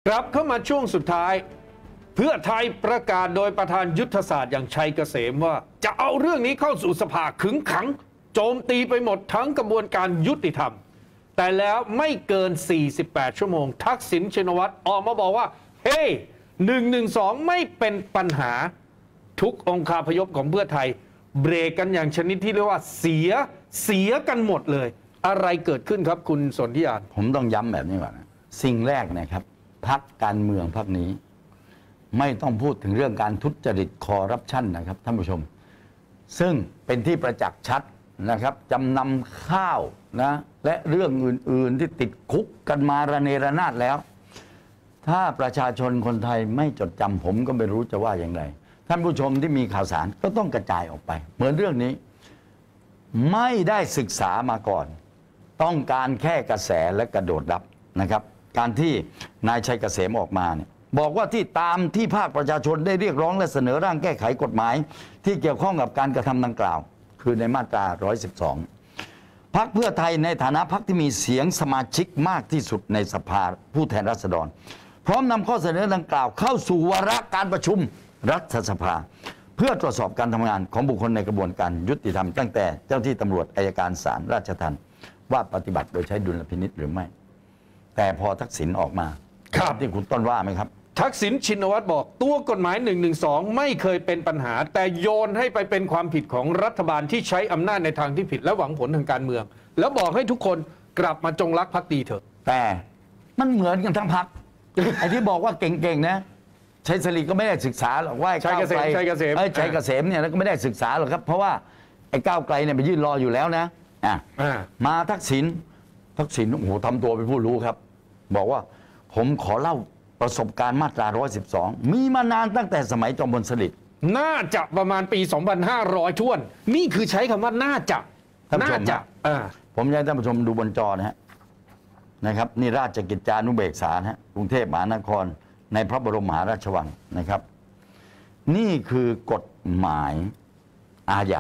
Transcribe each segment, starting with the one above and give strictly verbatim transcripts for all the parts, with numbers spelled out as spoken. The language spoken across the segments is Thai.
กลับเข้ามาช่วงสุดท้ายเพื่อไทยประกาศโดยประธานยุทธศาสตร์อย่างชัยเกษมว่าจะเอาเรื่องนี้เข้าสู่สภาขึงขังโจมตีไปหมดทั้งกระบวนการยุติธรรมแต่แล้วไม่เกินสี่สิบแปดชั่วโมงทักษิณชินวัตรออกมาบอกว่าเฮ้หนึ่งหนึ่งสองไม่เป็นปัญหาทุกองคาพยพของเพื่อไทยเบรกกันอย่างชนิดที่เรียกว่าเสียเสียกันหมดเลยอะไรเกิดขึ้นครับคุณสนธิยานผมต้องย้ำแบบนี้ก่อนนะสิ่งแรกนะครับพรรคการเมืองพรรคนี้ไม่ต้องพูดถึงเรื่องการทุจริตคอร์รัปชันนะครับท่านผู้ชมซึ่งเป็นที่ประจักษ์ชัดนะครับจำนำข้าวนะและเรื่องอื่นๆที่ติดคุกกันมาระเนระนาดแล้วถ้าประชาชนคนไทยไม่จดจำผมก็ไม่รู้จะว่าอย่างไรท่านผู้ชมที่มีข่าวสารก็ต้องกระจายออกไปเหมือนเรื่องนี้ไม่ได้ศึกษามาก่อนต้องการแค่กระแสและกระโดดรับนะครับการที่นายชัยเกษมออกมาเนี่ยบอกว่าที่ตามที่ภาคประชาชนได้เรียกร้องและเสนอร่างแก้ไขกฎหมายที่เกี่ยวข้องกับการกระทำดังกล่าวคือในมาตราหนึ่งร้อยสิบสองพรรคเพื่อไทยในฐานะพรรคที่มีเสียงสมาชิกมากที่สุดในสภาผู้แทนราษฎรพร้อมนำข้อเสนอดังกล่าวเข้าสู่วาระการประชุมรัฐสภาเพื่อตรวจสอบการทำงานของบุคคลในกระบวนการยุติธรรมตั้งแต่เจ้าที่ตำรวจอัยการศาลราชทัณฑ์ว่าปฏิบัติโดยใช้ดุลพินิจหรือไม่แต่พอทักษิณออกมาครับที่คุณต้นว่าไหมครับทักษิณชินวัตรบอกตัวกฎหมายหนึ่งหนึ่งสองไม่เคยเป็นปัญหาแต่โยนให้ไปเป็นความผิดของรัฐบาลที่ใช้อำนาจในทางที่ผิดและหวังผลทางการเมืองแล้วบอกให้ทุกคนกลับมาจงรักภักดีเถอะแต่มันเหมือนกันทั้งพรรค ไอ้ที่บอกว่าเก่งๆนะชัยศรีก็ไม่ได้ศึกษาหรอกว่าชัยเกษมชัยเกษมไอ้ชัยเกษมเนี่ยก็ไม่ได้ศึกษาหรอกครับเพราะว่าไอ้ก้าวไกลเนี่ยไปยื่นรออยู่แล้วนะอ่ะมาทักษิณทักษิณโอ้โหทำตัวเป็นผู้รู้ครับบอกว่าผมขอเล่าประสบการณ์มาตราหนึ่งร้อยสิบสองมีมานานตั้งแต่สมัยจอมพลสฤษดิ์น่าจะประมาณปีสองพันห้าร้อยท้วนนี่คือใช้คำว่าน่าจะน่าจะผมอยากให้ท่านผู้ชมดูบนจอนะฮะนะครับนี่ราชกิจจานุเบกษาฮะกรุงเทพมหานครในพระบรมมหาราชวังนะครับนี่คือกฎหมายอาญา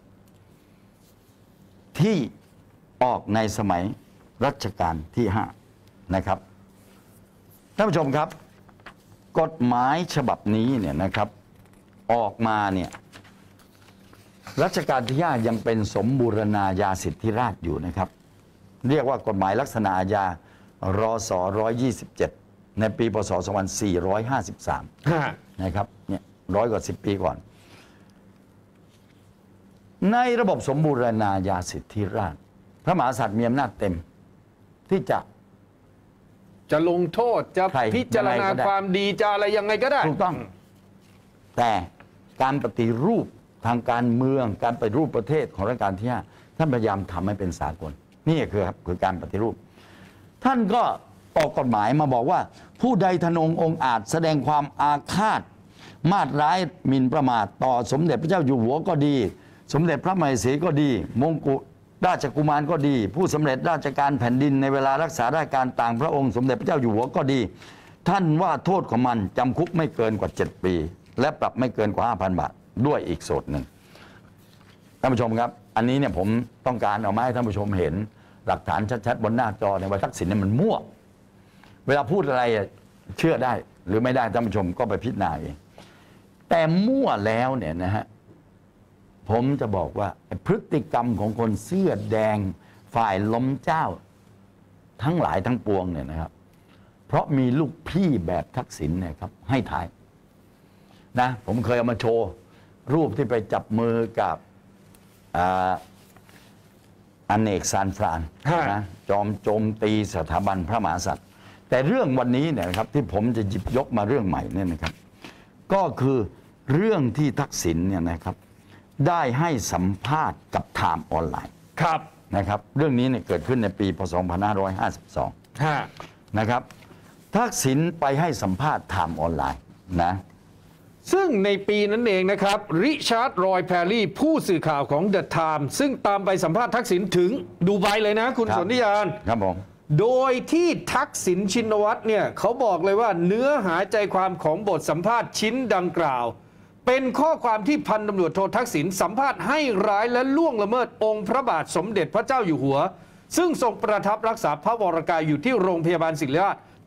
ที่ออกในสมัยรัชกาลที่ห้านะครับท่านผู้ชมครับกฎหมายฉบับนี้เนี่ยนะครับออกมาเนี่ยรัชกาลที่ห้ายังเป็นสมบูรณาญาสิทธิราชย์อยู่นะครับเรียกว่ากฎหมายลักษณะอาญารศหนึ่งร้อยยี่สิบเจ็ดในปีพศสองพันสี่ร้อยห้าสิบสามนะครับเนี่ยร้อยกว่าสิบปีก่อนในระบบสมบูรณาญาสิทธิราชย์พระมหากษัตริย์มีอำนาจเต็มที่จะจะลงโทษจะพิจารณาความดีจะอะไรยังไงก็ได้ถูกต้องแต่การปฏิรูปทางการเมืองการปฏิรูปประเทศของรัชกาลที่ห้าท่านพยายามทำให้เป็นสากลนี่คือครับคือการปฏิรูปท่านก็ออกกฎหมายมาบอกว่าผู้ใดทนงองค์อาจแสดงความอาฆาตมาตร้ายหมิ่นประมาทต่อสมเด็จพระเจ้าอยู่หัวก็ดีสมเด็จพระมเหสีก็ดีมงกุฎราชกุมารก็ดีผู้สำเร็จราชการแผ่นดินในเวลารักษาราชการต่างพระองค์สมเด็จพระเจ้าอยู่หัวก็ดีท่านว่าโทษของมันจำคุกไม่เกินกว่าเจ็ดปีและปรับไม่เกินกว่า ห้าพัน บาทด้วยอีกโทษหนึ่งท่านผู้ชมครับอันนี้เนี่ยผมต้องการเอามาให้ท่านผู้ชมเห็นหลักฐานชัดๆบนหน้าจอในว่าทักษิณเนี่ยมันมั่วเวลาพูดอะไรเชื่อได้หรือไม่ได้ท่านผู้ชมก็ไปพิจารณาเองแต่มั่วแล้วเนี่ยนะฮะผมจะบอกว่าพฤติกรรมของคนเสื้อแดงฝ่ายล้มเจ้าทั้งหลายทั้งปวงเนี่ยนะครับเพราะมีลูกพี่แบบทักษิณเนี่ยครับให้ถ่ายนะผมเคยเอามาโชว์รูปที่ไปจับมือกับอเนกซานฟรานนะจอมโจมตีสถาบันพระมหากษัตริย์แต่เรื่องวันนี้เนี่ยครับที่ผมจะหยิบยกมาเรื่องใหม่เนี่ยนะครับก็คือเรื่องที่ทักษิณเนี่ยนะครับได้ให้สัมภาษณ์กับไทม์ออนไลน์ครับนะครับเรื่องนี้เนี่ยเกิดขึ้นในปีพศสองพันห้าร้อยห้าสิบสองนะครับทักษิณไปให้สัมภาษณ์ไทม์ออนไลน์นะซึ่งในปีนั้นเองนะครับริชาร์ดรอยแพรรี่ผู้สื่อข่าวของ The Times ซึ่งตามไปสัมภาษณ์ทักษิณถึงดูไบเลยนะคุณสนธิยานครับผมโดยที่ทักษิณชินวัตรเนี่ยเขาบอกเลยว่าเนื้อหาใจความของบทสัมภาษณ์ชิ้นดังกล่าวเป็นข้อความที่พันตำรวจโททักษิณสัมภาษณ์ให้ร้ายและล่วงละเมิดองค์พระบาทสมเด็จพระเจ้าอยู่หัวซึ่งทรงประทับรักษาพระวรกายอยู่ที่โรงพยาบาลศิริราช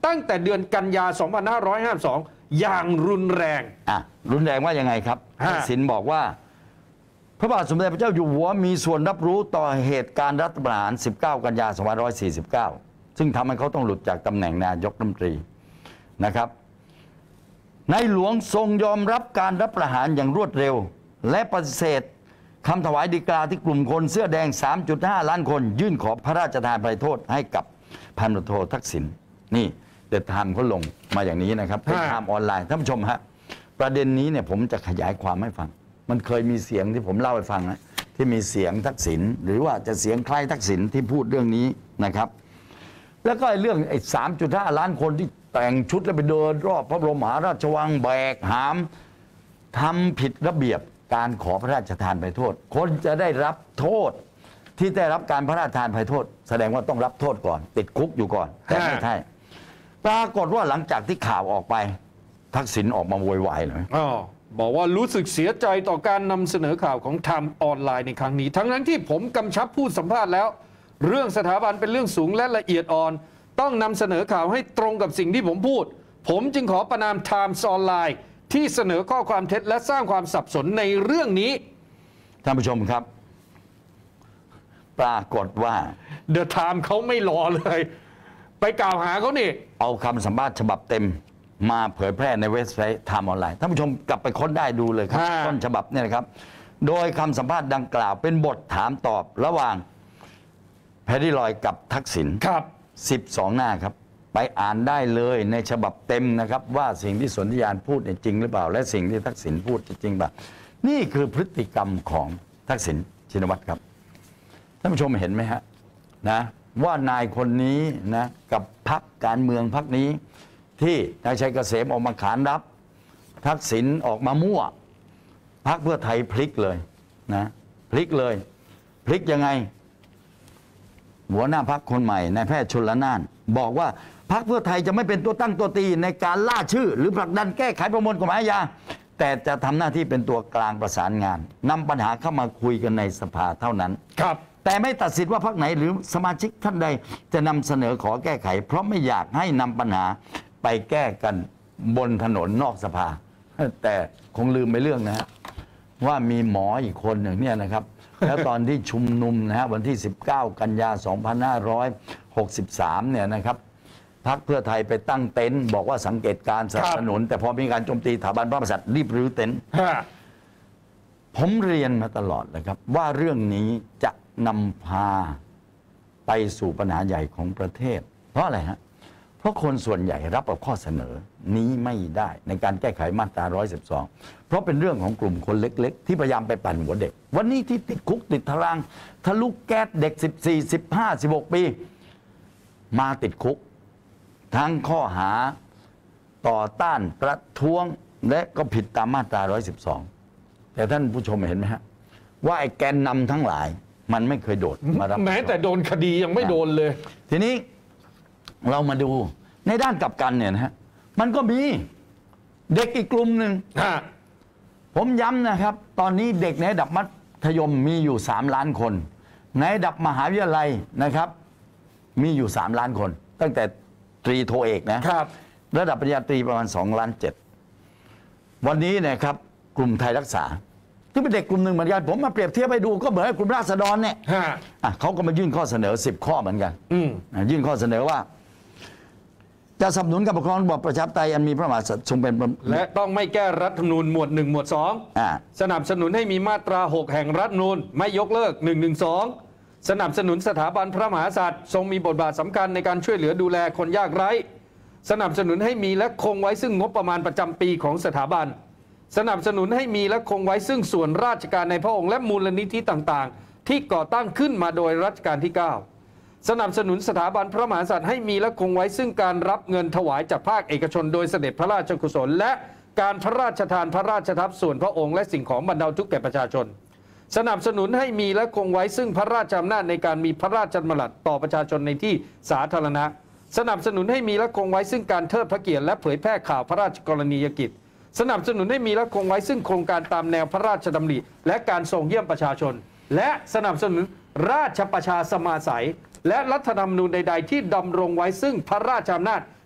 ตั้งแต่เดือนกันยา สองพันห้าร้อยห้าสิบสอง อย่างรุนแรงอ่ะรุนแรงว่ายังไงครับฮะทักษิณบอกว่า พระบาทสมเด็จพระเจ้าอยู่หัวมีส่วนรับรู้ต่อเหตุการณ์รัฐประหาร สิบเก้า กันยา สองพันห้าร้อยสี่สิบเก้า ซึ่งทำให้เขาต้องหลุดจากตำแหน่งนายกรัฐมนตรีนะครับ ในหลวงทรงยอมรับการรัฐประหารอย่างรวดเร็ว และปฏิเสธคำถวายฎีกาที่กลุ่มคนเสื้อแดง สามจุดห้า ล้านคน ยื่นขอพระราชทานอภัยโทษให้กับพันตำรวจโททักษิณนี่เดอะไทม์เขาลงมาอย่างนี้นะครับเป็นไทม์ออนไลน์ท่านผู้ชมฮะประเด็นนี้เนี่ยผมจะขยายความให้ฟัง มันเคยมีเสียงที่ผมเล่าให้ฟังนะที่มีเสียงทักษิณหรือว่าจะเสียงคล้ายทักษิณที่พูดเรื่องนี้นะครับ แล้วก็เรื่องไอ้สามจุดห้าล้านคนที่แต่งชุดแล้วไปเดินรอบพระบรมมหาราชวังแบกหามทำผิดระเบียบการขอพระราชทานอภัยโทษ คนจะได้รับโทษที่ได้รับการพระราชทานอภัยโทษ แสดงว่าต้องรับโทษก่อน ติดคุกอยู่ก่อนแต่ไม่ใช่ปรากฏว่าหลังจากที่ข่าวออกไปทักษิณออกมาโวยวายเลยอ๋อบอกว่ารู้สึกเสียใจต่อการนำเสนอข่าวของไทม์ออนไลน์ในครั้งนี้ ทั้งนั้นที่ผมกำชับผู้สัมภาษณ์แล้ว เรื่องสถาบันเป็นเรื่องสูงและละเอียดอ่อน ต้องนำเสนอข่าวให้ตรงกับสิ่งที่ผมพูด ผมจึงขอประนามไทม์ออนไลน์ที่เสนอข้อความเท็จและสร้างความสับสนในเรื่องนี้ท่านผู้ชมครับ ปรากฏว่าเดอะไทม์เขาไม่รอเลย ไปกล่าวหาเขานี่เอาคำสัมภาษณ์ฉบับเต็มมาเผยแพร่ในเว็บไซต์ไทม์ออนไลน์ท่านผู้ชมกลับไปค้นได้ดูเลยครับฮะต้นฉบับเนี่ยนะครับ โดยคำสัมภาษณ์ดังกล่าวเป็นบทถามตอบระหว่างแพรรี่ลอยกับทักษิณครับสิบสอง หน้าครับ ไปอ่านได้เลยในฉบับเต็มนะครับ ว่าสิ่งที่สนธิยานพูดเนี่ยจริงหรือเปล่า และสิ่งที่ทักษิณพูดจริงเปล่านี่คือพฤติกรรมของทักษิณชินวัตรครับท่านผู้ชมเห็นไหมฮะนะว่านายคนนี้นะกับพรรคการเมืองพรรคนี้ ที่นายชัยเกษมออกมาขานรับ ทักษิณออกมามั่วพรรคเพื่อไทยพลิกเลยนะพลิกเลยพลิกยังไง หัวหน้าพรรคคนใหม่นายแพทย์ชลนานบอกว่าพรรคเพื่อไทยจะไม่เป็นตัวตั้งตัวตีในการล่าชื่อ หรือผลักดันแก้ไขประมวลกฎหมายอาญาแต่จะทำหน้าที่เป็นตัวกลางประสานงานนำปัญหาเข้ามาคุยกันในสภาเท่านั้นครับแต่ไม่ตัดสินว่าพรรคไหนหรือสมาชิกท่านใดจะนำเสนอขอแก้ไข เพราะไม่อยากให้นำปัญหาไปแก้กันบนถนนนอกสภา แต่คงลืมไปเรื่องนะฮะว่ามีหมออีกคนหนึ่งเนี่ยนะครับ แล้วตอนที่ชุมนุมนะฮะวันที่ สิบเก้า กันยา สองพันห้าร้อยหกสิบสาม เนี่ยนะครับพรรคเพื่อไทยไปตั้งเต็นท์บอกว่าสังเกตการณ์สนับสนุน แต่พอมีการโจมตีสถาบันพระมหากษัตริย์รีบรื้อเต็นท์ฮะผมเรียนมาตลอดเลยครับว่าเรื่องนี้จะนำพาไปสู่ปัญหาใหญ่ของประเทศ เพราะอะไรฮะเพราะคนส่วนใหญ่รับกับข้อเสนอนี้ไม่ได้ในการแก้ไขมาตราหนึ่งร้อยสิบสองเพราะเป็นเรื่องของกลุ่มคนเล็กๆที่พยายามไปปั่นหัวเด็ก วันนี้ที่ติดคุกติดตารางทะลุแก๊สเด็กสิบสี่ สิบห้า สิบหกปีมาติดคุกทั้งข้อหาต่อต้านประท้วงและก็ผิดตามมาตราหนึ่งร้อยสิบสองแต่ท่านผู้ชมเห็นไหมฮะว่าไอ้แกนนำทั้งหลายมันไม่เคยโดดมารับแม้แต่โดนคดียังไม่โดนเลยทีนี้เรามาดูในด้านกลับกันเนี่ยนะฮะมันก็มีเด็กอีกกลุ่มหนึ่งฮะผมย้ำนะครับ ตอนนี้เด็กในระดับมัธยมมีอยู่สามล้านคนในระดับมหาวิทยาลัยนะครับ มีอยู่สามล้านคน ตั้งแต่ตรีโทเอกนะครับ ระดับปริญญาตรีประมาณสองล้านเจ็ดวันนี้นะครับกลุ่มไทยรักษาที่เป็นเด็กกลุ่มหนึ่งเหมือนกันผมมาเปรียบเทียบไปดูก็เหมือนกับกลุ่มราษฎรเนี่ยฮะอ่ะเขาก็มายื่นข้อเสนอสิบข้อเหมือนกันอืมอ่ะยื่นข้อเสนอว่า จะสนับสนุนการปกครองระบอบประชาธิปไตยอันมีพระมหากษัตริย์ทรงเป็นประและต้องไม่แก้รัฐธรรมนูญหมวดหนึ่งหมวดสองอ่าสนับสนุนให้มีมาตราหกแห่งรัฐธรรมนูญไม่ยกเลิกหนึ่งหนึ่งสองสนับสนุนสถาบันพระมหากษัตริย์ทรงมีบทบาทสำคัญในการช่วยเหลือดูแลคนยากไร้สนับสนุนให้มีและคงไว้ซึ่งงบประมาณประจำปีของสถาบันสนับสนุนให้มีและคงไว้ซึ่งส่วนราชการในพระองค์และมูลนิธิต่างๆ ที่ก่อตั้งขึ้นมาโดยรัชกาลที่เก้าสนับสนุนสถาบันพระมหากษัตริย์ให้มีและคงไว้ซึ่งการรับเงินถวายจากภาคเอกชนโดยเสด็จพระราชกุศลและการพระราชทานพระราชทรัพย์ส่วนพระองค์และสิ่งของบรรเทาทุกข์แก่ประชาชนสนับสนุนให้มีและคงไว้ซึ่งพระราชอำนาจในการมีพระราชดำรัสต่อประชาชนในที่สาธารณะสนับสนุนให้มีและคงไว้ซึ่งการเทิดพระเกียรติและเผยแพร่ข่าวพระราชกรณียกิจสนับสนุนให้มีและคงไว้ซึ่งโครงการตามแนวพระราชดำริและการทรงเยี่ยมประชาชนและสนับสนุนราชประชาสมาสัยและรัฐธรรมนูญใดๆที่ดำรงไว้ซึ่งพระราชอำนาจ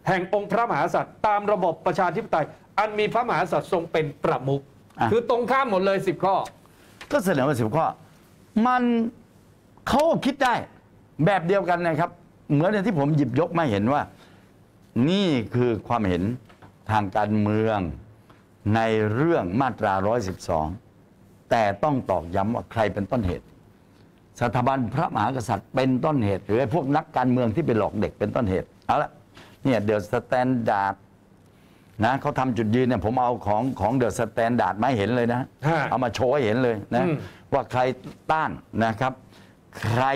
แห่งองค์พระมหากษัตริย์ตามระบบประชาธิปไตยอันมีพระมหากษัตริย์ทรงเป็นประมุขคือตรงข้ามหมดเลยสิบข้อก็เสนอมาสิบข้อมันเขาคิดได้แบบเดียวกันนะครับเหมือนที่ผมหยิบยกมาเห็นว่านี่คือความเห็นทางการเมืองในเรื่องมาตราหนึ่งร้อยสิบสองแต่ต้องตอกย้ำว่าใครเป็นต้นเหตุสถาบันพระมหากษัตริย์เป็นต้นเหตุหรือพวกนักการเมืองที่ไปหลอกเด็กเป็นต้นเหตุเอาละเนี่ยเดอะสแตนดาร์ดนะเขาทำจุดยืนเนี่ยผมเอาของของเดอะสแตนดาร์ดมาเห็นเลยนะเอามาโชว์ให้เห็นเลยนะว่าใครต้านนะครับใคร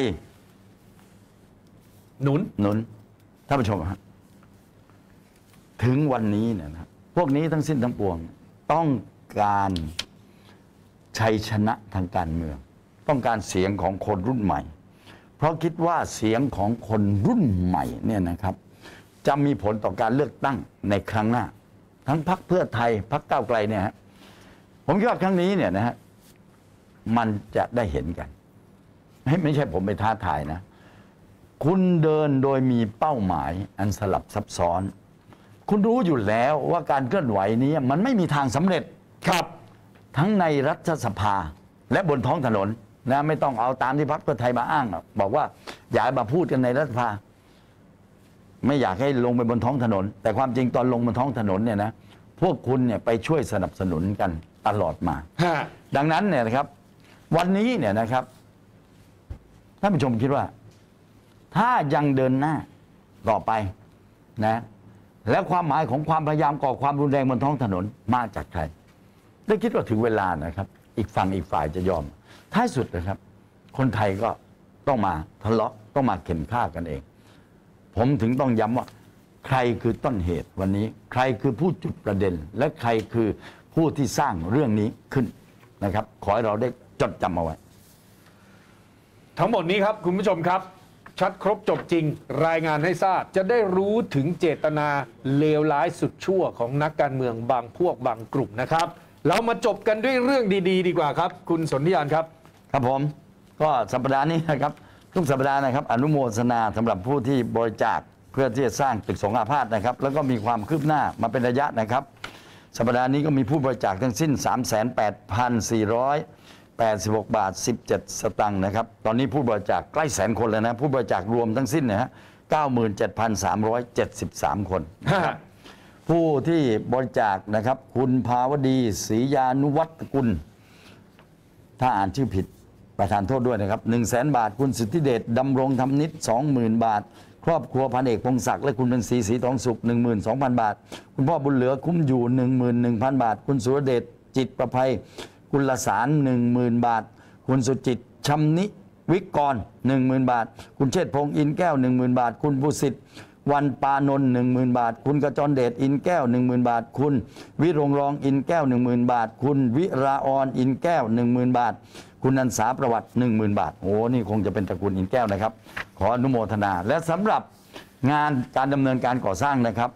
หนุนหนุนท่านผู้ชมฮะถึงวันนี้เนี่ยนะพวกนี้ทั้งสิ้นทั้งปวงต้องการชัยชนะทางการเมืองต้องการเสียงของคนรุ่นใหม่เพราะคิดว่าเสียงของคนรุ่นใหม่เนี่ยนะครับจะมีผลต่อการเลือกตั้งในครั้งหน้าทั้งพรรคเพื่อไทยพรรคก้าวไกลเนี่ยฮะผมคิดว่าครั้งนี้เนี่ยนะฮะมันจะได้เห็นกันไม่ใช่ผมไปท้าทายนะคุณเดินโดยมีเป้าหมายอันสลับซับซ้อนคุณรู้อยู่แล้วว่าการเคลื่อนไหวนี้มันไม่มีทางสำเร็จครับทั้งในรัฐสภาและบนท้องถนนนะไม่ต้องเอาตามที่พรรคเพื่อไทยมาอ้างบอกว่าอย่ามาพูดกันในรัฐสภาไม่อยากให้ลงไปบนท้องถนนแต่ความจริงตอนลงบนท้องถนนเนี่ยนะพวกคุณเนี่ยไปช่วยสนับสนุนกันตลอดมาดังนั้นเนี่ยนะครับวันนี้เนี่ยนะครับท่านผู้ชมคิดว่าถ้ายังเดินหน้าต่อไปนะแล้วความหมายของความพยายามก่อความรุนแรงบนท้องถนนมาจากใครได้คิดว่าถึงเวลานะครับอีกฝั่งอีกฝ่ายจะยอมท้ายสุดนะครับคนไทยก็ต้องมาทะเลาะต้องมาเข็นฆ่ากันเองผมถึงต้องย้ำว่าใครคือต้นเหตุวันนี้ใครคือผู้จุดประเด็นและใครคือผู้ที่สร้างเรื่องนี้ขึ้นนะครับขอให้เราได้จดจำเอาไว้ทั้งหมดนี้ครับคุณผู้ชมครับชัดครบจบจริงรายงานให้ทราบจะได้รู้ถึงเจตนาเลวร้ายสุดชั่วของนักการเมืองบางพวกบางกลุ่มนะครับเรามาจบกันด้วยเรื่องดีๆดีกว่าครับคุณสนธิยานครับครับผมก็สัปดาห์นี้นะครับทุกสัปดาห์นะครับอนุโมทนาสำหรับผู้ที่บริจาคเพื่อที่จะสร้างตึกสงอาพาธนะครับแล้วก็มีความคืบหน้ามาเป็นระยะนะครับสัปดาห์นี้ก็มีผู้บริจาคทั้งสิ้น สามแสนแปดพันสี่ร้อยแปดสิบหก บาทสิบเจ็ดสตางค์นะครับตอนนี้ผู้บริจาคใกล้แสนคนแล้วนะผู้บริจาครวมทั้งสิ้นนะฮะ เก้าหมื่นเจ็ดพันสามร้อยเจ็ดสิบสาม คนผู้ที่บริจาคนะครับคุณภาวดีศรียานุวัฒน์กุลถ้าอ่านชื่อผิดประทานโทษด้วยนะครับ หนึ่งแสน บาทคุณสิทธิเดชดำรงธรรมนิต สองหมื่น บาทครอบครัวพันเอกพงศักดิ์และคุณเป็นศรีศรีทองสุข หนึ่งหมื่นสองพัน บาทคุณพ่อบุญเหลือคุ้มอยู่ หนึ่งหมื่นหนึ่งพัน บาทคุณสุรเดชจิตประภัยกุลสาร หนึ่งหมื่น บาทคุณสุจิตชำนิวิกร หนึ่งหมื่น บาทคุณเชษฐ์พงษ์อินแก้ว หนึ่งหมื่น บาทคุณบุสิทธิ์วันปานนท์ หนึ่งหมื่น บาทคุณกระจรเดชอินแก้ว หนึ่งหมื่น บาทคุณวิรงรองอินแก้ว หนึ่งหมื่น บาทคุณวิราออนอินแก้ว หนึ่งหมื่น บาทคุณนันสาประวัติ หนึ่งหมื่น บาทโอ้นี่คงจะเป็นตระกูลอินแก้วนะครับขออนุโมทนาและสำหรับงานการดำเนินการก่อสร้างนะครับ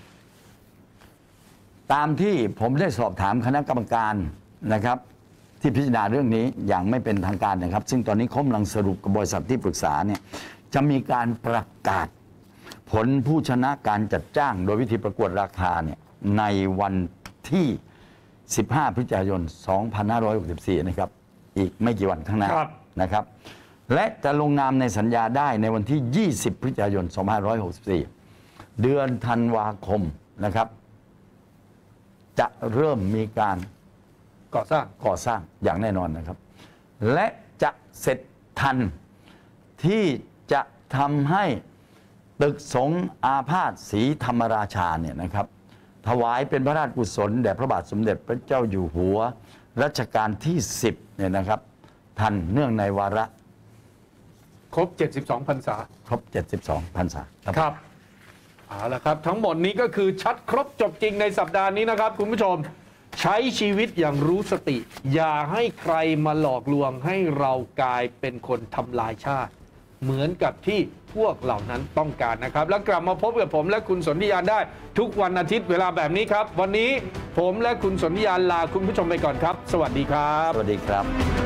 ตามที่ผมได้สอบถามคณะกรรมการนะครับที่พิจารณาเรื่องนี้อย่างไม่เป็นทางการนะครับซึ่งตอนนี้เขากำลังสรุปกับบริษัทที่ปรึกษาเนี่ยจะมีการประกาศผลผู้ชนะการจัดจ้างโดยวิธีประกวดราคาเนี่ยในวันที่ สิบห้า พฤศจิกายน สองพันห้าร้อยหกสิบสี่ นะครับอีกไม่กี่วันข้างหน้านะครับและจะลงนามในสัญญาได้ในวันที่ ยี่สิบ พฤศจิกายน สองพันห้าร้อยหกสิบสี่ เดือนธันวาคมนะครับจะเริ่มมีการก่อสร้างก่อสร้างอย่างแน่นอนนะครับและจะเสร็จทันที่จะทำให้ตึกสงฆ์อาพาธศรีธรรมราชาเนี่ยนะครับถวายเป็นพระราชกุศลแด่พระบาทสมเด็จพระเจ้าอยู่หัวรัชกาลที่สิบเนี่ยนะครับทันเนื่องในวาระครบเจ็ดสิบสองพรรษาครบเจ็ดสิบสองพรรษาครับเอาละครับทั้งหมดนี้ก็คือชัดครบจบจริงในสัปดาห์นี้นะครับคุณผู้ชมใช้ชีวิตอย่างรู้สติอย่าให้ใครมาหลอกลวงให้เรากลายเป็นคนทำลายชาติเหมือนกับที่พวกเหล่านั้นต้องการนะครับแล้วกลับมาพบกับผมและคุณสนธิยานได้ทุกวันอาทิตย์เวลาแบบนี้ครับวันนี้ผมและคุณสนธิยานลาคุณผู้ชมไปก่อนครับสวัสดีครับสวัสดีครับ